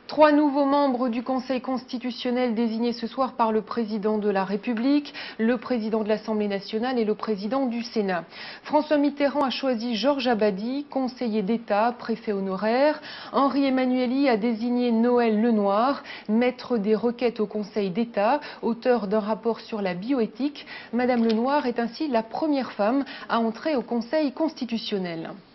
Trois nouveaux membres du Conseil constitutionnel désignés ce soir par le président de la République, le président de l'Assemblée nationale et le président du Sénat. François Mitterrand a choisi Georges Abadie, conseiller d'État, préfet honoraire. Henri Emmanuelli a désigné Noël Lenoir, maître des requêtes au Conseil d'État, auteur d'un rapport sur la bioéthique. Madame Lenoir est ainsi la première femme à entrer au Conseil constitutionnel.